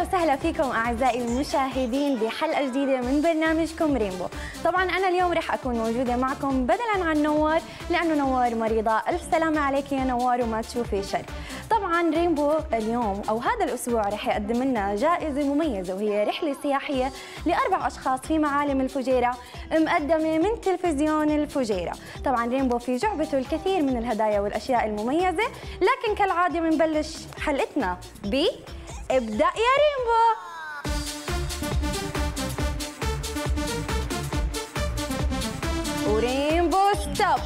وسهلا فيكم أعزائي المشاهدين بحلقة جديدة من برنامجكم رينبو. طبعا أنا اليوم رح أكون موجودة معكم بدلا عن نوار، لأنه نوار مريضة. ألف سلامة عليك يا نوار وما تشوفي شر. طبعا رينبو اليوم أو هذا الأسبوع رح يقدم لنا جائزة مميزة، وهي رحلة سياحية ل4 أشخاص في معالم الفجيرة مقدمة من تلفزيون الفجيرة. طبعا رينبو في جعبته الكثير من الهدايا والأشياء المميزة، لكن كالعادة بنبلش حلقتنا ب ابدأ يا رينبو. ورينبو ستوب.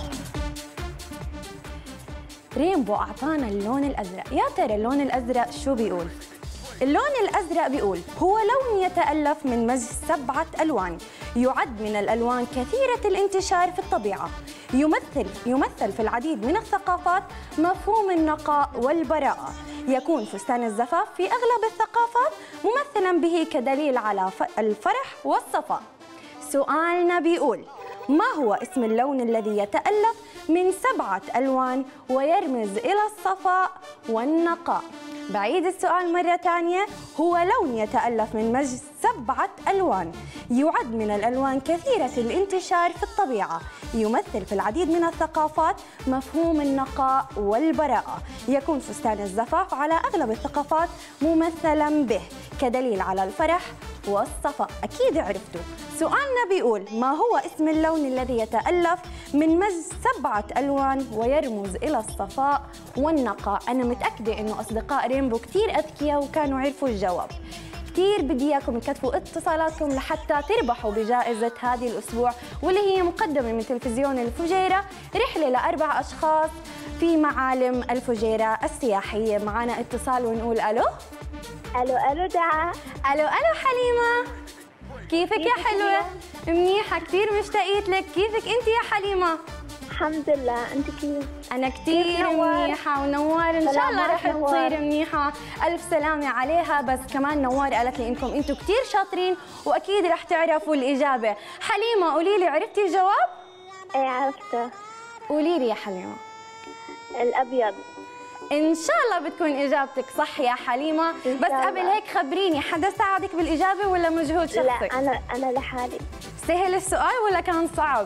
رينبو أعطانا اللون الأزرق، يا ترى اللون الأزرق شو بيقول؟ اللون الأزرق بيقول هو لون يتألف من مزج 7 ألوان، يعد من الألوان كثيرة الانتشار في الطبيعة، يمثل في العديد من الثقافات مفهوم النقاء والبراءة، يكون فستان الزفاف في أغلب الثقافات ممثلا به كدليل على الفرح والصفاء. سؤالنا بيقول ما هو اسم اللون الذي يتألف من 7 ألوان ويرمز إلى الصفاء والنقاء؟ بعيد السؤال مرة ثانية، هو لون يتألف من مزج 7 ألوان، يعد من الألوان كثيرة الانتشار في الطبيعة، يمثل في العديد من الثقافات مفهوم النقاء والبراءة، يكون فستان الزفاف على أغلب الثقافات ممثلا به كدليل على الفرح والصفاء. أكيد عرفتوا. سؤالنا بيقول ما هو اسم اللون الذي يتألف من مزج 7 ألوان ويرمز إلى الصفاء والنقاء؟ أنا متأكدة إنه أصدقاء رينبو كتير أذكياء وكانوا عرفوا الجواب. كتير بدي إياكم تكتبوا اتصالاتكم لحتى تربحوا بجائزة هذه الأسبوع، واللي هي مقدمة من تلفزيون الفجيرة، رحلة ل4 أشخاص في معالم الفجيرة السياحية. معنا اتصال ونقول ألو. ألو دعاء. ألو حليمة، كيفك يا حلوة؟ منيحة، كثير مشتاقيت لك. كيفك أنت يا حليمة؟ الحمد لله، أنت كيف؟ أنا كثير منيحة، ونوار إن شاء الله رح تصير منيحة. ألف سلامة عليها. بس كمان نوار قالت لي إنكم أنتم كثير شاطرين وأكيد رح تعرفوا الإجابة. حليمة قولي لي، عرفتي الجواب؟ إيه عرفته. قولي لي يا حليمة. الأبيض. إن شاء الله بتكون إجابتك صح يا حليمة. بس قبل هيك خبريني، حدا ساعدك بالإجابة ولا مجهود شخصي؟ لا أنا لحالي. سهل السؤال ولا كان صعب؟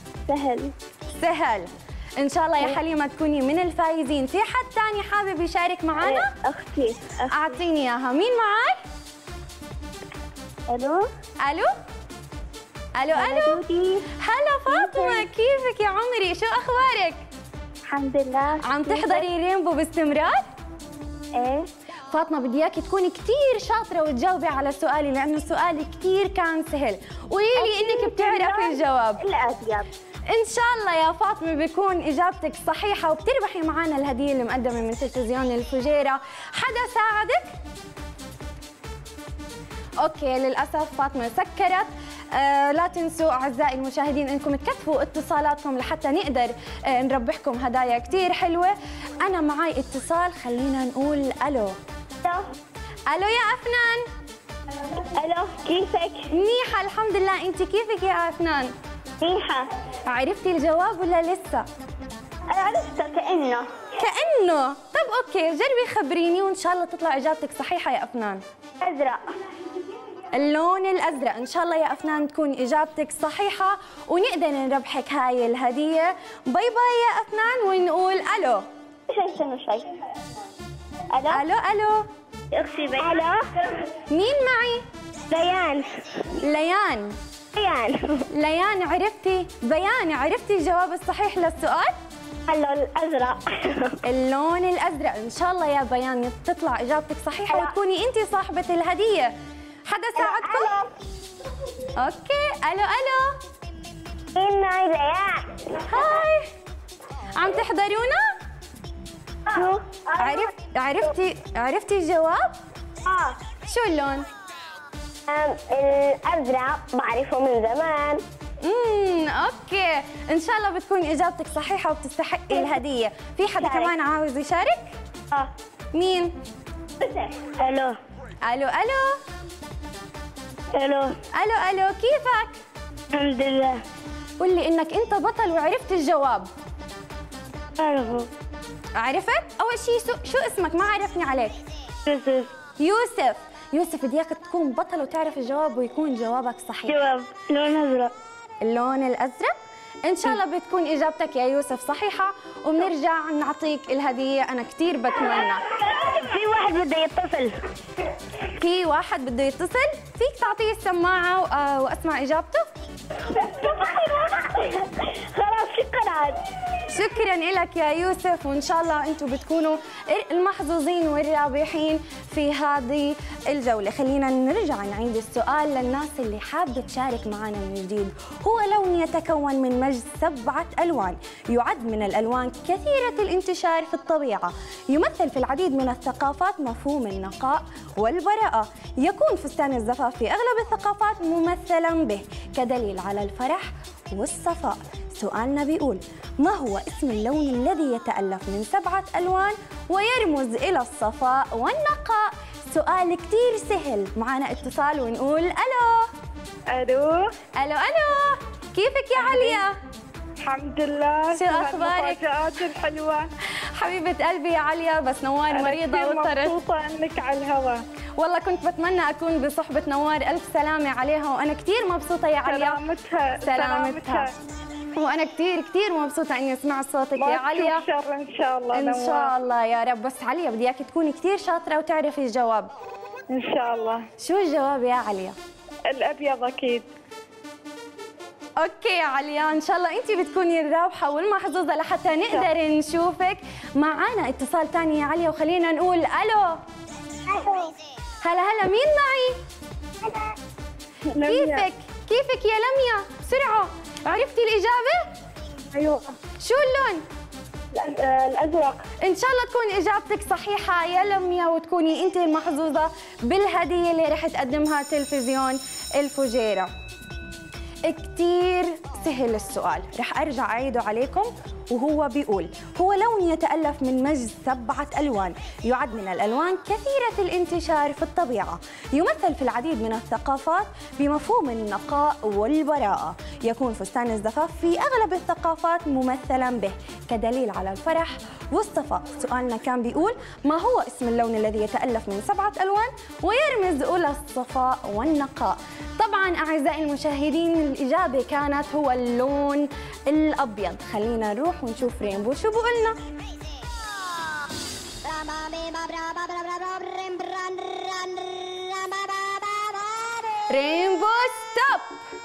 سهل. إن شاء الله يا حليمة تكوني من الفايزين. في حد ثاني حابب يشارك معنا؟ أختي. أعطيني إياها. مين معي؟ ألو. هلا فاطمة، كيفك يا عمري؟ شو أخبارك؟ الحمد لله. عم تحضري رينبو باستمرار؟ ايه. فاطمة بدي اياكي تكوني كثير شاطرة وتجاوبي على سؤالي، لأنه سؤالي كثير كان سهل. قولي لي إنك بتعرفي الجواب. الأبيض. إن شاء الله يا فاطمة بيكون إجابتك صحيحة وبتربحي معنا الهدية اللي مقدمة من تلفزيون الفجيرة. حدا ساعدك؟ أوكي، للأسف فاطمة سكرت. لا تنسوا أعزائي المشاهدين إنكم تكتبوا اتصالاتكم لحتى نقدر نربحكم هدايا كتير حلوة. أنا معي اتصال، خلينا نقول ألو. ألو يا أفنان. ألو، كيفك؟ منيحة الحمد لله، أنت كيفك يا أفنان؟ منيحة. عرفتي الجواب ولا لسه؟ أنا عرفته كأنه. طب أوكي، جربي خبريني وإن شاء الله تطلع إجابتك صحيحة يا أفنان. أزرق. اللون الأزرق. إن شاء الله يا أفنان تكون إجابتك صحيحة ونقدر نربحك هاي الهدية. باي باي يا أفنان، ونقول ألو. شيء. ألو. أختي بيان. ألو. مين معي؟ ليان. عرفتي؟ بيان، عرفتي الجواب الصحيح للسؤال؟ اللون الأزرق. إن شاء الله يا بيان تطلع إجابتك صحيحة وتكوني أنت صاحبة الهدية. حدا ساعدكم؟ أوكي. ألو. مين معي؟ ليان. هاي، عم تحضرونا؟ عرفتي الجواب؟ شو اللون؟ الأزرق، بعرفه من زمان. اوكي، ان شاء الله بتكون اجابتك صحيحه وبتستحقي الهديه. في حدا كمان عاوز يشارك؟ مين؟ ألو. كيفك؟ الحمد لله. قل لي انك انت بطل وعرفت الجواب. عرفت؟ اول شيء شو اسمك؟ ما عرفني عليك. يوسف. يوسف بدي اياك تكون بطل وتعرف الجواب ويكون جوابك صحيح. جواب لون أزرق. اللون الازرق. ان شاء الله بتكون اجابتك يا يوسف صحيحه وبنرجع نعطيك الهديه. انا كثير بتمنى. في واحد بده يتصل. في واحد بده يتصل، فيك تعطيه السماعه واسمع اجابته؟ خلاص شكرا. شكرا لك يا يوسف، وان شاء الله انتم بتكونوا المحظوظين والرابحين في هذه الجوله. خلينا نرجع نعيد السؤال للناس اللي حابه تشارك معنا من جديد. هو لون يتكون من مزج 7 الوان، يعد من الالوان كثيره الانتشار في الطبيعه، يمثل في العديد من الثقافات مفهوم النقاء والبراءه، يكون فستان الزفاف في اغلب الثقافات ممثلا به كدليل على الفرح والصفاء. سؤالنا بيقول: ما هو اسم اللون الذي يتألف من 7 ألوان ويرمز إلى الصفاء والنقاء؟ سؤال كتير سهل. معنا اتصال ونقول ألو. ألو. ألو ألو، كيفك يا عليا؟ الحمد لله. شو أخبارك؟ المفاجآت الحلوة. حبيبة قلبي يا عليا، بس نوار مريضة واضطرت. أنا مبسوطة إنك على الهواء. والله كنت بتمنى أكون بصحبة نوار، ألف سلامة عليها، وأنا كتير مبسوطة يا عليا. سلامتها. وأنا كتير مبسوطة إني أسمع صوتك يا عليا. شر إن شاء الله. إن شاء الله يا رب. بس عليا بدي إياك تكوني كتير شاطرة وتعرفي الجواب. إن شاء الله. شو الجواب يا عليا؟ الأبيض أكيد. اوكي يا عليا، ان شاء الله انت بتكوني الرابحه والمحظوظه لحتى نقدر نشوفك. معانا اتصال ثاني يا عليا، وخلينا نقول الو. هلا مين معي؟ كيفك يا لميا؟ بسرعه، عرفتي الاجابه؟ ايوه. شو اللون؟ الازرق. ان شاء الله تكون اجابتك صحيحه يا لميا، وتكوني انت المحظوظه بالهديه اللي رح تقدمها تلفزيون الفجيره. كتير سهل السؤال، رح أرجع أعيده عليكم، وهو بيقول: هو لون يتألف من مزج 7 ألوان، يعد من الألوان كثيرة الانتشار في الطبيعة، يمثل في العديد من الثقافات بمفهوم النقاء والبراءة، يكون فستان الزفاف في أغلب الثقافات ممثلا به كدليل على الفرح والصفاء. سؤالنا كان بيقول: ما هو اسم اللون الذي يتألف من 7 ألوان ويرمز إلى الصفاء والنقاء؟ طبعا أعزائي المشاهدين الإجابة كانت هو اللون الأبيض. خلينا نروح ونشوف رينبو شو بقولنا. رينبو ستوب.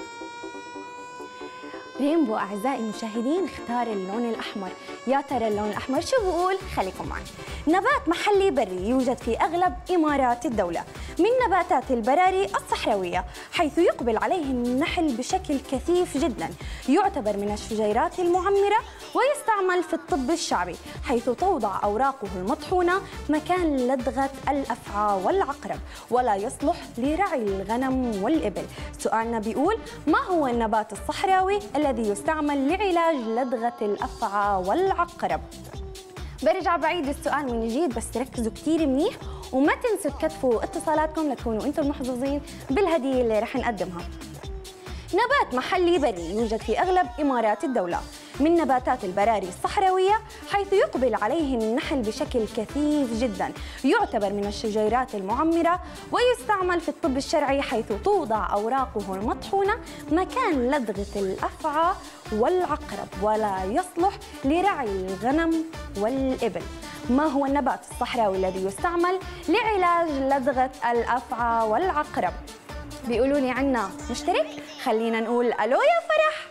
رينبو أعزائي المشاهدين اختار اللون الأحمر. يا ترى اللون الأحمر شو بقول؟ خليكم معي. نبات محلي بري يوجد في أغلب إمارات الدولة، من نباتات البراري الصحراوية، حيث يقبل عليه النحل بشكل كثيف جدا، يعتبر من الشجيرات المعمرة ويستعمل في الطب الشعبي، حيث توضع أوراقه المطحونة مكان لدغة الأفعى والعقرب، ولا يصلح لرعي الغنم والإبل. سؤالنا بيقول: ما هو النبات الصحراوي الذي يستعمل لعلاج لدغة الأفعى والعقرب؟ برجع بعيد السؤال من جديد، بس ركزوا كتير منيح وما تنسوا تكتفوا اتصالاتكم لتكونوا انتم المحظوظين بالهدية اللي رح نقدمها. نبات محلي بري يوجد في أغلب إمارات الدولة، من نباتات البراري الصحراوية، حيث يقبل عليه النحل بشكل كثيف جدا، يعتبر من الشجيرات المعمرة ويستعمل في الطب الشرعي، حيث توضع أوراقه المطحونة مكان لدغة الأفعى والعقرب، ولا يصلح لرعي الغنم والإبل. ما هو النبات الصحراوي الذي يستعمل لعلاج لدغة الأفعى والعقرب؟ بيقولوا لي عنا مشترك. خلينا نقول ألو يا فرح.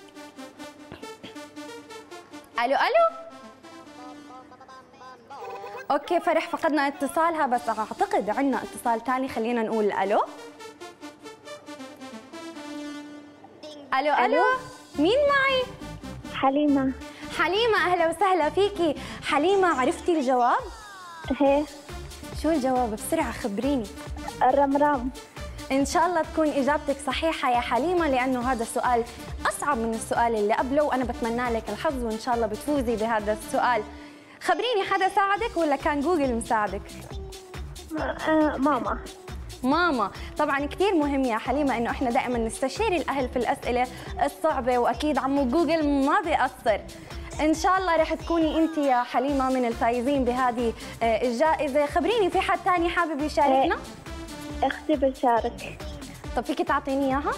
ألو. أوكي فرح فقدنا اتصالها، بس أعتقد عنا اتصال تاني. خلينا نقول ألو. ألو. مين معي؟ حليمة. أهلا وسهلا فيكي حليمة. عرفتي الجواب؟ ايه. شو الجواب؟ بسرعة خبريني. الرمرام. إن شاء الله تكون إجابتك صحيحة يا حليمة، لأنه هذا السؤال أصعب من السؤال اللي قبله، وأنا بتمنى لك الحظ وإن شاء الله بتفوزي بهذا السؤال. خبريني، حدا ساعدك ولا كان جوجل مساعدك؟ ماما. طبعا كثير مهم يا حليمة إنه إحنا دائما نستشير الأهل في الأسئلة الصعبة، وأكيد عمو جوجل ما بيقصر. إن شاء الله رح تكوني أنت يا حليمة من الفائزين بهذه الجائزة. خبريني، في حد ثاني حابب يشاركنا؟ أختي بشارك. طب فيكي تعطيني إياها؟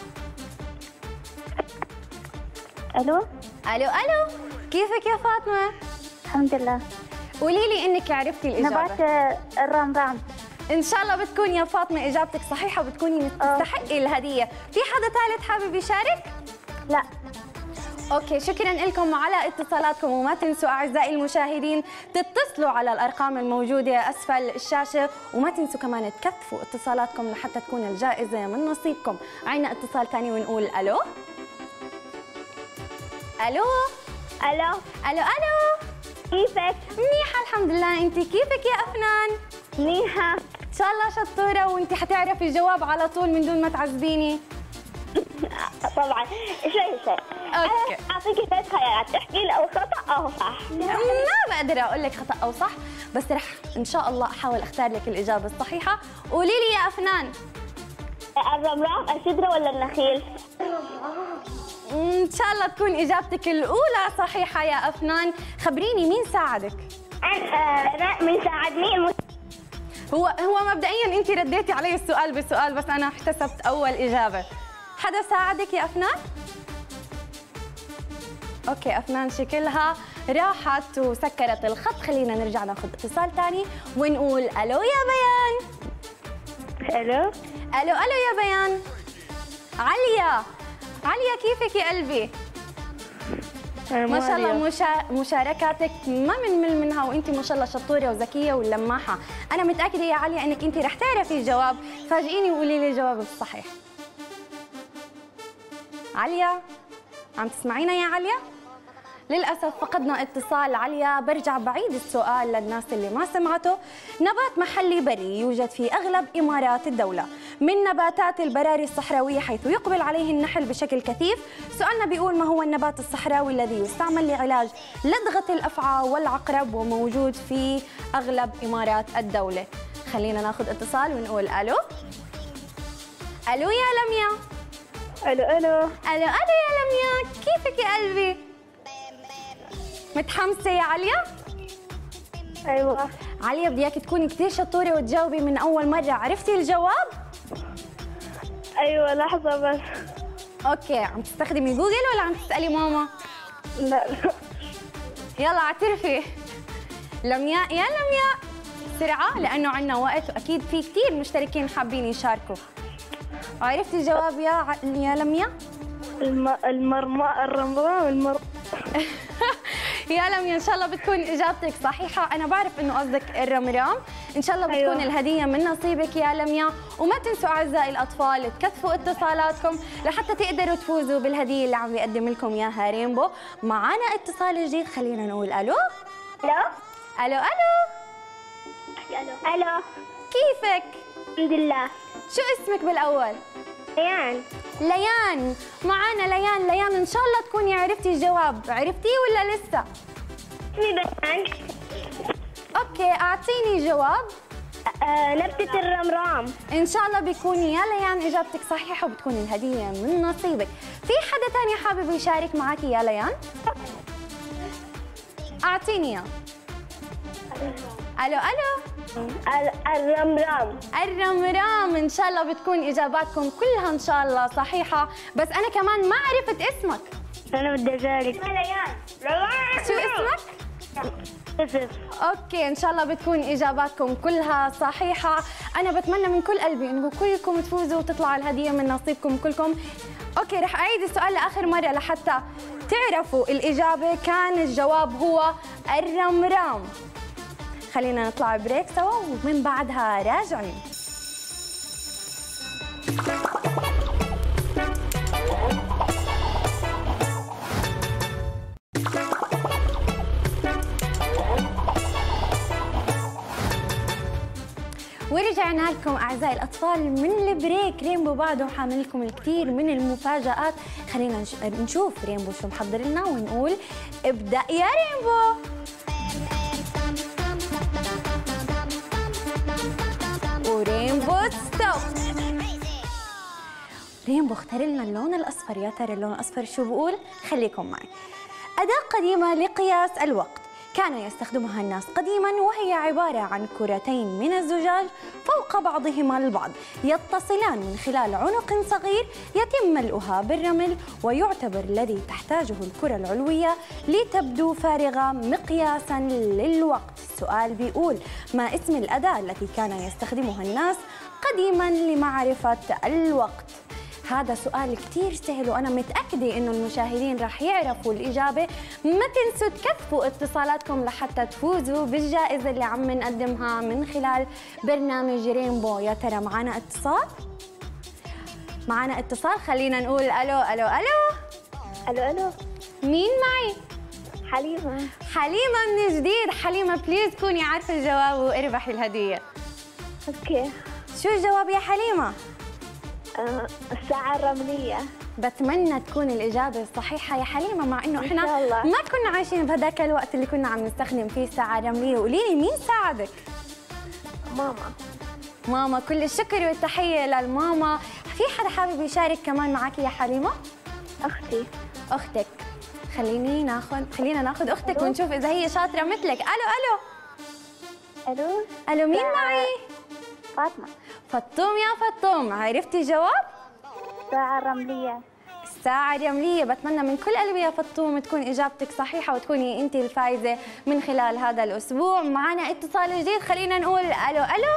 ألو. ألو كيفك يا فاطمة؟ الحمد لله. قولي لي إنك عرفتي الإجابة. نبات الرمرام. إن شاء الله بتكون يا فاطمة إجابتك صحيحة وبتكوني تستحقي الهدية. في حدا ثالث حابب يشارك؟ لا. اوكي، شكرا لكم على اتصالاتكم، وما تنسوا اعزائي المشاهدين تتصلوا على الارقام الموجوده اسفل الشاشه، وما تنسوا كمان تكثفوا اتصالاتكم لحتى تكون الجائزه من نصيبكم. عندنا اتصال ثاني ونقول الو. الو ألو. الو. كيفك؟ منيحه الحمد لله، انت كيفك يا افنان؟ منيحة. ان شاء الله شطوره، وانت حتعرفي الجواب على طول من دون ما تعذبيني. طبعا شوي. اوكي، أعطيك 3 خيارات، تحكي لي أو خطأ أو صح. ما بقدر اقول لك خطا او صح، بس رح ان شاء الله احاول اختار لك الاجابه الصحيحه. قولي لي يا افنان، الرمرام، السدرة ولا النخيل؟ ان شاء الله تكون اجابتك الاولى صحيحه يا افنان. خبريني مين ساعدك؟ من ساعدني هو مبدئيا انت رديتي علي السؤال بسؤال، بس انا احتسبت اول اجابه. حدا ساعدك يا افنان؟ اوكي، افنان شكلها راحت وسكرت الخط. خلينا نرجع ناخذ اتصال ثاني ونقول الو يا بيان. ألو. الو يا بيان. عليا كيفك يا قلبي؟ ما شاء الله مشاركاتك ما بنمل منها، وانت ما شاء الله شطوره وذكيه ولماحه. انا متاكده يا عليا انك انت رح تعرفي الجواب، فاجئيني وقولي لي الجواب الصحيح. عليا، عم تسمعينا يا عليا؟ للأسف فقدنا اتصال عليا. برجع بعيد السؤال للناس اللي ما سمعته. نبات محلي بري يوجد في أغلب إمارات الدولة، من نباتات البراري الصحراوية حيث يقبل عليه النحل بشكل كثيف. سؤالنا بيقول ما هو النبات الصحراوي الذي يستعمل لعلاج لدغة الأفعى والعقرب وموجود في أغلب إمارات الدولة؟ خلينا ناخذ اتصال ونقول ألو. ألو يا لميا. ألو. يا لميا، كيفك يا قلبي؟ متحمسة يا عليا؟ أيوة. عليا بدي اياكي تكوني كثير شطورة وتجاوبي من أول مرة. عرفتي الجواب؟ أيوة، لحظة بس. اوكي، عم تستخدمي جوجل ولا عم تسألي ماما؟ لا. يلا اعترفي. لمياء يا لمياء بسرعة لأنه عندنا وقت، وأكيد في كثير مشتركين حابين يشاركوا. عرفتي الجواب يا لمياء؟ الرمرام. يا لميا، ان شاء الله بتكون اجابتك صحيحه. انا بعرف انه قصدك الرمرام. ان شاء الله بتكون أيوة. الهديه من نصيبك يا لميا. وما تنسوا اعزائي الاطفال تكثفوا اتصالاتكم لحتى تقدروا تفوزوا بالهديه اللي عم بيقدم لكم اياها رينبو. معنا اتصال جديد، خلينا نقول الو. ألو. كيفك؟ الحمد لله. شو اسمك بالاول؟ ليان. معنا ليان، ان شاء الله تكوني عرفتي الجواب. عرفتيه ولا لسه؟ اوكي، اعطيني جواب. نبتة الرمرام. ان شاء الله بيكون يا ليان اجابتك صحيحه وبتكون الهديه من نصيبك. في حدا ثاني حابب يشارك معك يا ليان؟ اعطيني اياه. الو. الرمرام. ان شاء الله بتكون اجاباتكم كلها ان شاء الله صحيحه، بس انا كمان ما عرفت اسمك. أنا بدي أشارك. شو اسمك؟ يوسف. اوكي، ان شاء الله بتكون اجاباتكم كلها صحيحه. انا بتمنى من كل قلبي انه كلكم تفوزوا وتطلعوا الهديه من نصيبكم كلكم. اوكي، رح اعيد السؤال لاخر مره لحتى تعرفوا الاجابه. كان الجواب هو الرمرام. خلينا نطلع بريك سوا ومن بعدها راجعين. ورجعنا لكم اعزائي الاطفال من البريك. رينبو بعده حامل لكم الكثير من المفاجآت. خلينا نشوف رينبو شو محضر لنا ونقول ابدأ يا رينبو. ورينبو ستوب. رينبو اختار لنا اللون الاصفر. يا ترى اللون الاصفر شو بقول؟ خليكم معي. أداة قديمة لقياس الوقت كان يستخدمها الناس قديما، وهي عبارة عن كرتين من الزجاج فوق بعضهما البعض يتصلان من خلال عنق صغير يتم ملؤها بالرمل، ويعتبر الذي تحتاجه الكرة العلوية لتبدو فارغة مقياسا للوقت. السؤال بيقول: ما اسم الأداة التي كان يستخدمها الناس قديما لمعرفة الوقت؟ هذا سؤال كتير سهل، وأنا متأكدة إنه المشاهدين رح يعرفوا الإجابة. ما تنسوا تكثفوا اتصالاتكم لحتى تفوزوا بالجائزة اللي عم نقدمها من خلال برنامج رينبو. يا ترى معنا اتصال؟ معنا اتصال، خلينا نقول ألو ألو ألو. الو الو. مين معي؟ حليمة. حليمة من جديد. حليمة بليز كوني عارفة الجواب واربحي الهدية. اوكي. شو الجواب يا حليمة؟ الساعة الرملية. بتمنى تكون الإجابة الصحيحة يا حليمة، مع إنه إحنا إن شاء الله. ما كنا عايشين بهذاك الوقت اللي كنا عم نستخدم فيه الساعة الرملية. قولي لي مين ساعدك؟ ماما. ماما. كل الشكر والتحية للماما. في حدا حابب يشارك كمان معك يا حليمة؟ أختي. أختك. خلينا ناخذ أختك ألو. ونشوف إذا هي شاطرة مثلك. ألو ألو. الو. ألو مين معي؟ فاطمة. فطوم يا فطوم، عرفتي الجواب؟ الساعة الرملية. الساعة الرملية. بتمنى من كل قلبي يا فطوم تكون إجابتك صحيحة وتكوني أنت الفائزة من خلال هذا الأسبوع. معنا اتصال جديد، خلينا نقول ألو ألو.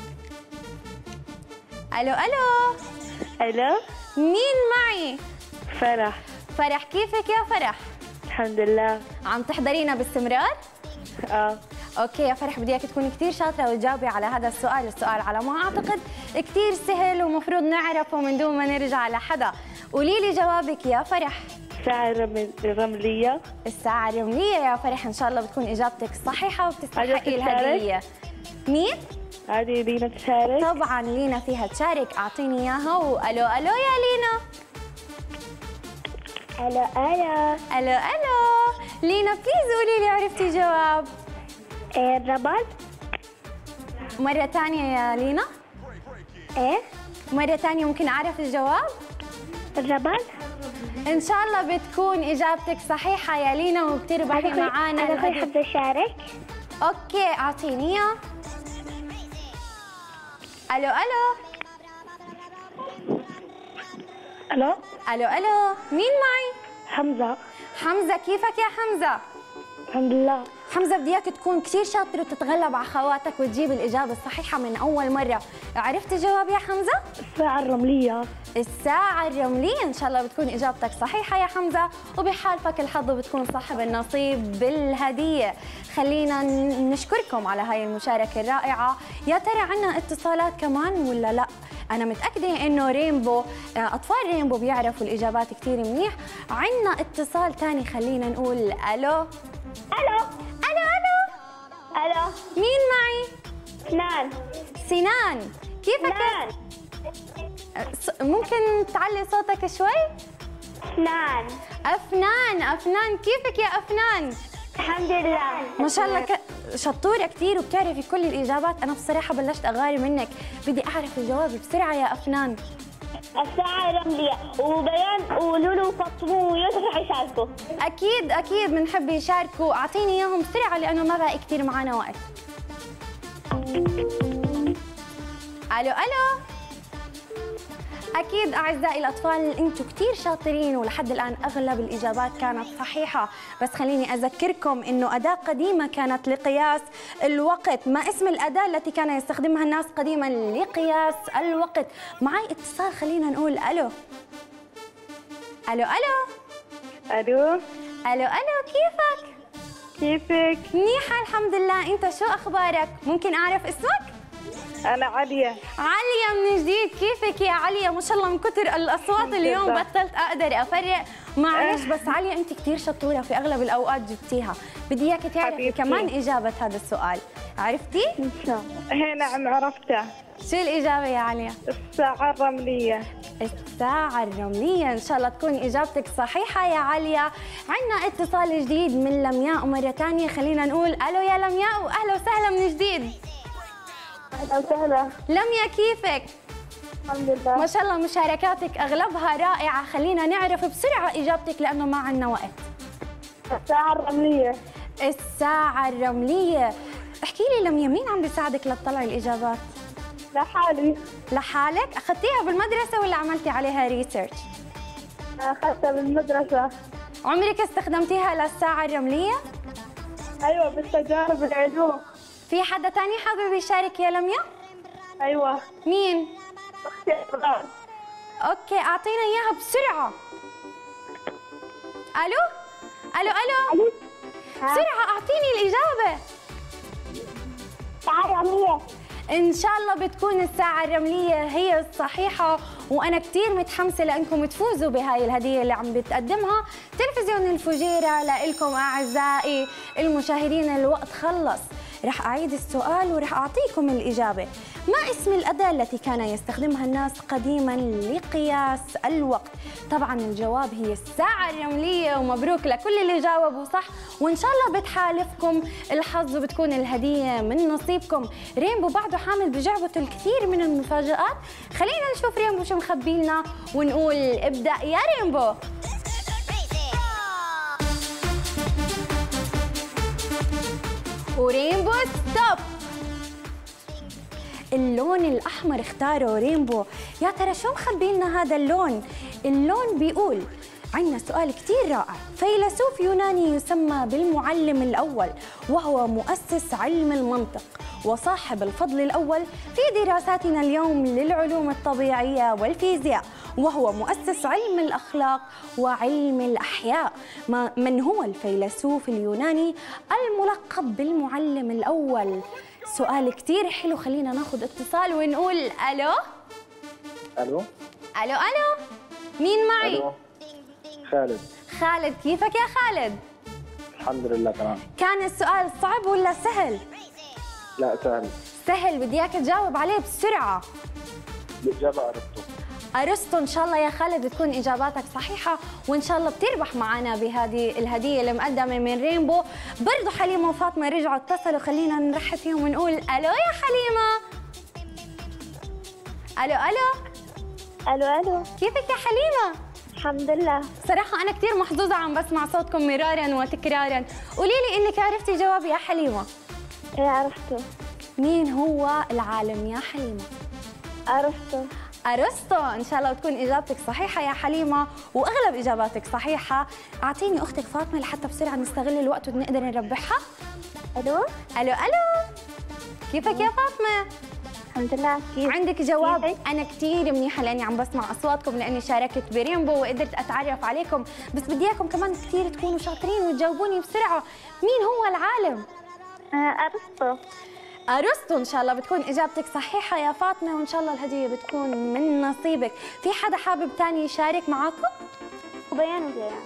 ألو ألو. الو. مين معي؟ فرح. فرح. كيفك يا فرح؟ الحمد لله. عم تحضرينا باستمرار؟ اوكي يا فرح، بدي اياك تكوني كثير شاطره وتجاوبي على هذا السؤال. السؤال على ما اعتقد كثير سهل ومفروض نعرفه من دون ما نرجع لحدا. قولي لي جوابك يا فرح. الساعة الرملية. الساعة الرملية يا فرح. ان شاء الله بتكون اجابتك صحيحة وبتستحقي الهدية. مين؟ عادي لينا تشارك؟ طبعا لينا فيها تشارك، اعطيني اياها. والو الو يا لينا. الو الو. الو الو. لينا بليز قولي لي عرفتي جواب؟ الرباط. مرة ثانية يا لينا. ايه؟ مرة ثانية ممكن أعرف الجواب؟ الرباط. إن شاء الله بتكون إجابتك صحيحة يا لينا وبتربحي معانا أنا الهدية. حابة أشارك. أوكي أعطيني إياه. ألو ألو. الو. ألو ألو. مين معي؟ حمزة. حمزة. كيفك يا حمزة؟ الحمد لله. حمزة بدي اياك تكون كثير شاطر وتتغلب على خواتك وتجيب الإجابة الصحيحة من أول مرة. عرفت الجواب يا حمزة؟ الساعة الرملية. الساعة الرملية. إن شاء الله بتكون إجابتك صحيحة يا حمزة، وبحالفك الحظ بتكون صاحب النصيب بالهدية. خلينا نشكركم على هاي المشاركة الرائعة. يا ترى عنا اتصالات كمان ولا لا؟ أنا متأكدة إنه رينبو أطفال رينبو بيعرفوا الإجابات كثير منيح. عنا اتصال ثاني، خلينا نقول ألو. الو. ألو ألو. الو. مين معي؟ سنان. سنان. كيفك؟ سنان. ممكن تعلي صوتك شوي؟ سنان. أفنان. أفنان. كيفك يا أفنان؟ الحمد لله. ما شاء الله شطورة كثير وبتعرفي كل الإجابات. أنا بصراحة بلشت أغاري منك، بدي أعرف الجواب بسرعة يا أفنان. الساعة الرملية. وبيان ولولو وفاطمة ويوسف رح يشاركوا. أكيد أكيد بنحب يشاركوا. أعطيني إياهم بسرعة لأنه ما بقى كثير معنا وقت. ألو ألو. أكيد أعزائي الأطفال أنتم كثير شاطرين، ولحد الآن أغلب الإجابات كانت صحيحة. بس خليني أذكركم إنه أداة قديمة كانت لقياس الوقت. ما اسم الأداة التي كان يستخدمها الناس قديما لقياس الوقت؟ معي اتصال، خلينا نقول ألو. ألو ألو. الو. ألو ألو. كيفك؟ كيفك؟ منيحة الحمد لله. أنت شو أخبارك؟ ممكن أعرف اسمك؟ أنا عليا. عليا من جديد. كيفك يا عليا؟ ما شاء الله من كثر الأصوات اليوم بطلت أقدر أفرق. معلش بس عليا أنت كثير شطورة، في أغلب الأوقات جبتيها. بدي إياك تعرفي كمان إجابة هذا السؤال. عرفتي؟ إن شاء الله. نعم عرفتها. شو الإجابة يا عليا؟ الساعة الرملية. الساعة الرملية. إن شاء الله تكون إجابتك صحيحة يا عليا. عندنا اتصال جديد من لمياء مرة ثانية، خلينا نقول ألو يا لمياء، وأهلا وسهلا من جديد. أهلا وسهلا. لمياء كيفك؟ الحمد لله. ما شاء الله مشاركاتك أغلبها رائعة. خلينا نعرف بسرعة إجابتك لأنه ما عندنا وقت. الساعة الرملية. الساعة الرملية. احكي لي لميا، مين عم بيساعدك لتطلعي الإجابات؟ لحالي. لحالك؟ أخذتيها بالمدرسة ولا عملتي عليها ريسيرش؟ أخذتها بالمدرسة. عمرك استخدمتيها للساعة الرملية؟ أيوة بالتجارب العلوم. في حدا تاني حابب يشارك يا لميا؟ أيوة. مين؟ أختي إبراهيم. أوكي، أعطينا إياها بسرعة. ألو؟ ألو ألو؟ بسرعة أعطيني الإجابة. الساعة الرملية. إن شاء الله بتكون الساعة الرملية هي الصحيحة، وأنا كتير متحمسة لأنكم تفوزوا بهاي الهدية اللي عم بتقدمها تلفزيون الفجيرة لإلكم أعزائي المشاهدين. الوقت خلص، رح أعيد السؤال ورح أعطيكم الإجابة. ما اسم الأداة التي كان يستخدمها الناس قديما لقياس الوقت؟ طبعا الجواب هي الساعة الرملية، ومبروك لكل اللي جاوبوا صح، وإن شاء الله بتحالفكم الحظ وبتكون الهدية من نصيبكم. رينبو بعده حامل بجعبته الكثير من المفاجآت، خلينا نشوف رينبو شو مخبي لنا ونقول ابدأ يا رينبو. ورينبو ستوب. اللون الأحمر اختاره رينبو، يا ترى شو مخبي لنا هذا اللون؟ اللون بيقول عندنا سؤال كتير رائع. فيلسوف يوناني يسمى بالمعلم الأول، وهو مؤسس علم المنطق وصاحب الفضل الأول في دراساتنا اليوم للعلوم الطبيعية والفيزياء، وهو مؤسس علم الأخلاق وعلم الأحياء. من هو الفيلسوف اليوناني الملقب بالمعلم الأول؟ سؤال كتير حلو، خلينا ناخذ اتصال ونقول ألو. الو. ألو ألو، مين معي؟ الو. خالد. خالد، كيفك يا خالد؟ الحمد لله تمام. كان السؤال صعب ولا سهل؟ لا سهل. سهل، بدي اياك تجاوب عليه بسرعة. الإجابة أرسطو. أرسطو. إن شاء الله يا خالد تكون إجاباتك صحيحة، وإن شاء الله بتربح معنا بهذه الهدية المقدمة من رينبو. برضو حليمة وفاطمة رجعوا اتصلوا، خلينا نرحب فيهم ونقول ألو يا حليمة. ألو ألو. ألو ألو. كيفك يا حليمة؟ الحمد لله. صراحة أنا كثير محظوظة عم بسمع صوتكم مرارا وتكرارا. قولي لي إنك عرفتي جواب يا حليمة. إيه عرفته. مين هو العالم يا حليمة؟ أرسطو. أرسطو. إن شاء الله تكون إجابتك صحيحة يا حليمة، وأغلب إجاباتك صحيحة. أعطيني أختك فاطمة لحتى بسرعة نستغل الوقت ونقدر نربحها. ألو. ألو ألو، كيفك يا فاطمة؟ الحمد لله. كيف؟ عندك جواب؟ كيفك؟ أنا كثير منيحة لأني عم بسمع أصواتكم، لأني شاركت برينبو وقدرت أتعرف عليكم، بس بدي إياكم كمان كثير تكونوا شاطرين وتجاوبوني بسرعة. مين هو العالم؟ أرسطو. أرسطو. إن شاء الله بتكون إجابتك صحيحة يا فاطمة، وإن شاء الله الهدية بتكون من نصيبك. في حدا حابب تاني يشارك معاكم؟ وبيان وبيان.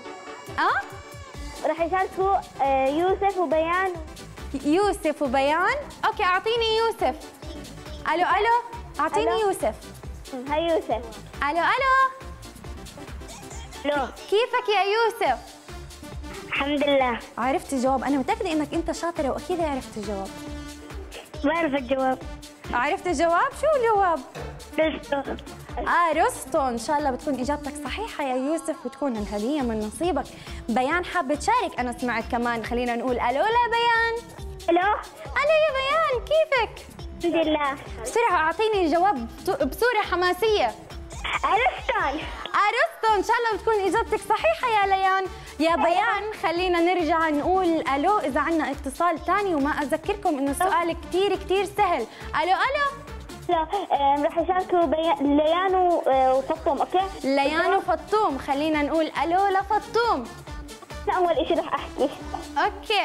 رح يشاركوا يوسف وبيان. يوسف وبيان. أوكي، أعطيني يوسف. ألو ألو، أعطيني ألو. يوسف. هاي يوسف. ألو ألو. ألو. كيفك يا يوسف؟ الحمد لله. عرفت الجواب؟ أنا متأكدة إنك أنت شاطرة وأكيد عرفت الجواب. بعرف الجواب. عرفت الجواب؟ شو الجواب؟ أرسطو. أرسطو. إن شاء الله بتكون إجابتك صحيحة يا يوسف، بتكون الهدية من نصيبك. بيان حابة تشارك؟ أنا سمعت كمان، خلينا نقول ألو لبيان. ألو. ألو يا بيان، كيفك؟ الحمد لله. بسرعة أعطيني الجواب بصورة حماسية. أرسطو. أرسطو. إن شاء الله بتكون إجابتك صحيحة يا ليان. يا بيان خلينا نرجع نقول ألو إذا عنا اتصال ثاني، وما أذكركم إنه السؤال كتير سهل. ألو ألو. لا رح يشاركوا ليان وفطوم. أوكي. ليان وفطوم. خلينا نقول ألو لفطوم. لا أول شيء رح أحكي. أوكي.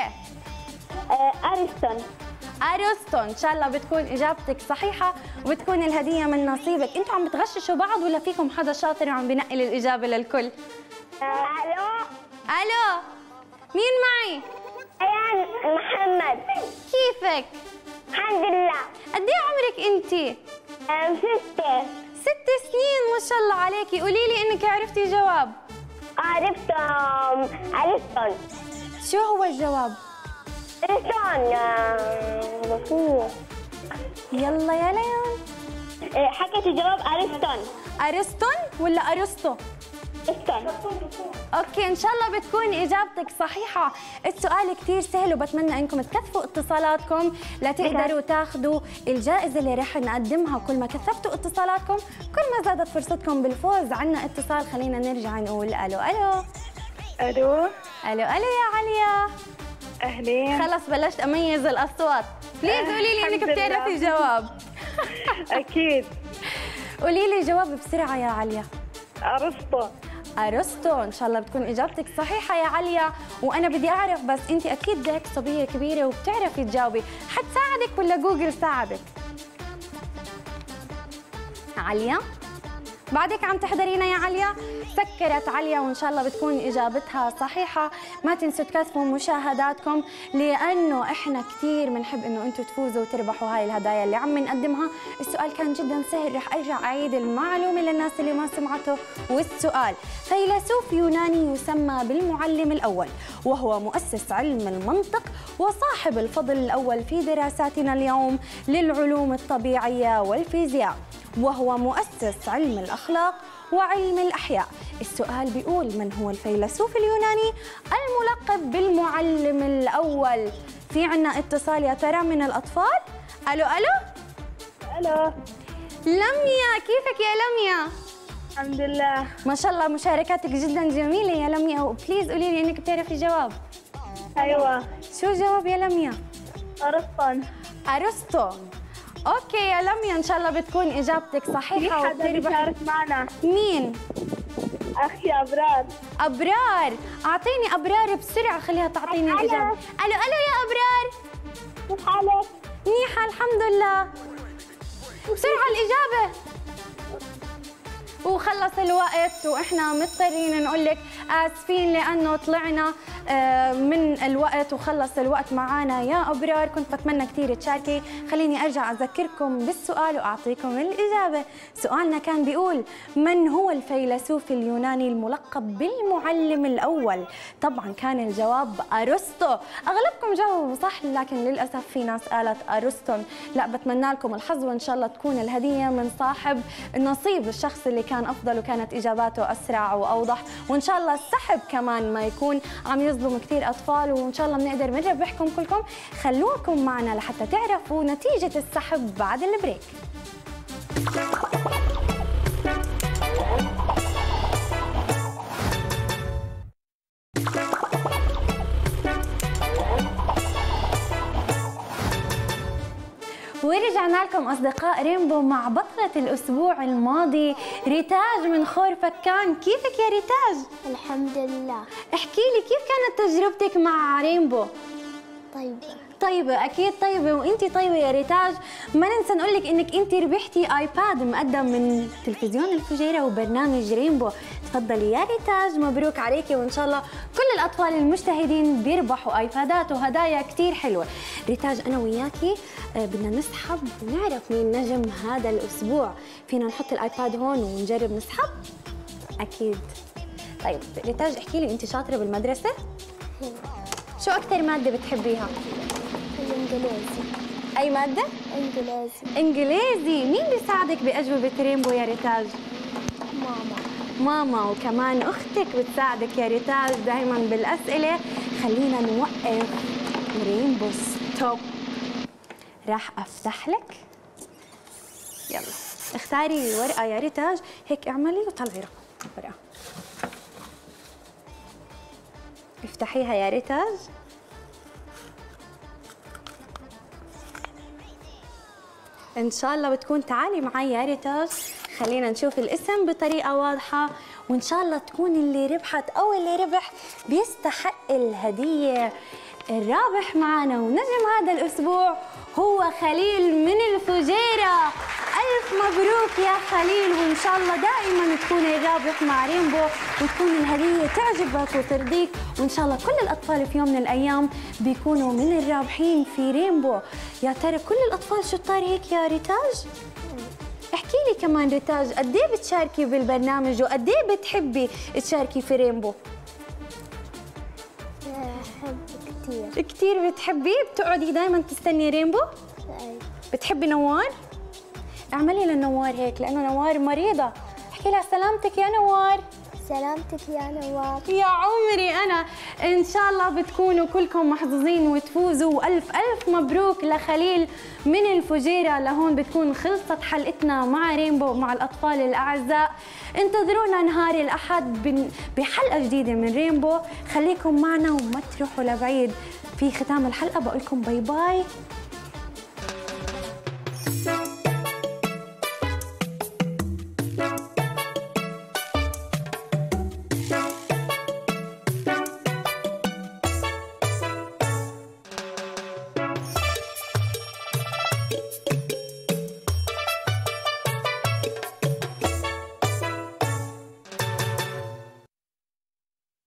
أرسطو. أرسطو. إن شاء الله بتكون إجابتك صحيحة وبتكون الهدية من نصيبك. أنتوا عم بتغششوا بعض ولا فيكم حدا شاطر وعم بنقل الإجابة للكل؟ ألو. ألو، مين معي؟ أيان محمد. كيفك؟ الحمد لله. قد إيه عمرك أنتِ؟ 6. 6 سنين، ما شاء الله عليكي. قولي لي إنك عرفتي جواب. عرفت أرسطو. شو هو الجواب؟ أرسطو. يلا يا ليان. حكيت الجواب أرسطو. أرسطو ولا أرسطو؟ استنى. اوكي ان شاء الله بتكون اجابتك صحيحه. السؤال كثير سهل وبتمنى انكم تكثفوا اتصالاتكم لتقدروا تاخذوا الجائزه اللي رح نقدمها. كل ما كثفتوا اتصالاتكم كل ما زادت فرصتكم بالفوز. عنا اتصال، خلينا نرجع نقول الو الو. الو الو يا عليا. اهلين. خلص بلشت اميز الاصوات. بليز قولي لي انك بتعرفي الجواب. اكيد. قولي لي جواب بسرعه يا عليا. ارسطو. ان شاء الله بتكون اجابتك صحيحه يا عليا. وانا بدي اعرف بس انت اكيد هيك صبيه كبيره وبتعرفي تجاوبي، حتساعدك ولا جوجل ساعدك؟ عليا بعدك عم تحضرينا يا عليا؟ سكرت عليا وان شاء الله بتكون اجابتها صحيحه. ما تنسوا تكثفوا مشاهداتكم لانه احنا كثير بنحب انه انتم تفوزوا وتربحوا هاي الهدايا اللي عم نقدمها. السؤال كان جدا سهل، رح ارجع اعيد المعلومه للناس اللي ما سمعته. والسؤال: فيلسوف يوناني يسمى بالمعلم الاول، وهو مؤسس علم المنطق وصاحب الفضل الاول في دراساتنا اليوم للعلوم الطبيعيه والفيزياء، وهو مؤسس علم الأخلاق وعلم الأحياء. السؤال بيقول: من هو الفيلسوف اليوناني الملقب بالمعلم الأول؟ في عنا اتصال يا ترى من الأطفال؟ ألو. لميا، كيفك يا لميا؟ الحمد لله. ما شاء الله مشاركاتك جدا جميلة يا لميا. وبليز قولي لي إنك بتعرفي الجواب. ايوه. شو الجواب يا لميا؟ ارسطو. اوكي يا لميا ان شاء الله بتكون اجابتك صحيحه. في حدا بيشارك معنا. مين؟ اخي ابرار. ابرار، اعطيني ابرار بسرعه، خليها تعطيني الاجابه. الو يا ابرار. كيف حالك؟ منيحه الحمد لله. بسرعه الاجابه. وخلص الوقت واحنا مضطرين نقول لك اسفين لانه طلعنا من الوقت وخلص الوقت معنا يا ابرار. كنت بتمنى كثير تشاركي. خليني ارجع اذكركم بالسؤال واعطيكم الاجابه. سؤالنا كان بيقول: من هو الفيلسوف اليوناني الملقب بالمعلم الاول؟ طبعا كان الجواب ارسطو. اغلبكم جاوبوا صح لكن للاسف في ناس قالت ارسطو. لا، بتمنى لكم الحظ وان شاء الله تكون الهديه من صاحب النصيب، الشخص اللي كان افضل وكانت اجاباته اسرع واوضح. وان شاء الله السحب كمان ما يكون عم يظلم كثير اطفال، وان شاء الله بنقدر نربحكم كلكم. خلوكم معنا لحتى تعرفوا نتيجه السحب بعد البريك. ورجعنا لكم أصدقاء رينبو مع بطلة الأسبوع الماضي ريتاج من خور فكان. كيفك يا ريتاج؟ الحمد لله. احكي لي كيف كانت تجربتك مع رينبو؟ طيبة أكيد طيبة. وأنتي طيبة يا ريتاج. ما ننسى نقول لك إنك أنتي ربحتي آيباد مقدم من تلفزيون الفجيرة وبرنامج رينبو. تفضلي يا ريتاج، مبروك عليكي. وإن شاء الله كل الأطفال المجتهدين بيربحوا آيبادات وهدايا كتير حلوة. ريتاج أنا وياكي بدنا نسحب ونعرف مين نجم هذا الأسبوع. فينا نحط الآيباد هون ونجرب نسحب؟ أكيد. طيب ريتاج احكي لي، أنت شاطرة بالمدرسة؟ شو أكثر مادة بتحبيها؟ الإنجليزي. أي مادة؟ إنجليزي. مين بيساعدك بأجوبة رينبو يا ريتاج؟ ماما. وكمان أختك بتساعدك يا ريتاج دائما بالأسئلة. خلينا نوقف رينبو ستوب. راح أفتح لك. يلا اختاري ورقة يا ريتاج، هيك اعملي وطلعي ورقة. افتحيها يا ريتاج. ان شاء الله بتكون. تعالي معي يا ريتاج، خلينا نشوف الاسم بطريقه واضحه، وان شاء الله تكون اللي ربحت او اللي ربح بيستحق الهديه. الرابح معنا ونجم هذا الاسبوع هو خليل من الفجيرة. ألف مبروك يا خليل، وإن شاء الله دائما تكون الرابح مع رينبو وتكون الهدية تعجبك وترضيك. وإن شاء الله كل الأطفال في يوم من الأيام بيكونوا من الرابحين في رينبو. يا ترى كل الأطفال شطار هيك يا ريتاج؟ احكي لي كمان ريتاج، قد ايه بتشاركي بالبرنامج وقد ايه بتحبي تشاركي في رينبو؟ بحب كثير. كثير بتحبي؟ بتقعدي دائما تستني رينبو؟ أي. بتحبي نوار؟ اعملي لنوار هيك لانه نوار مريضه. احكي لها سلامتك يا نوار. سلامتك يا نواف. يا عمري أنا إن شاء الله بتكونوا كلكم محظوظين وتفوزوا، وألف ألف مبروك لخليل من الفجيرة. لهون بتكون خلصت حلقتنا مع رينبو مع الأطفال الأعزاء. انتظرونا نهار الأحد بحلقة جديدة من رينبو. خليكم معنا وما تروحوا لبعيد. في ختام الحلقة بقول لكم باي باي.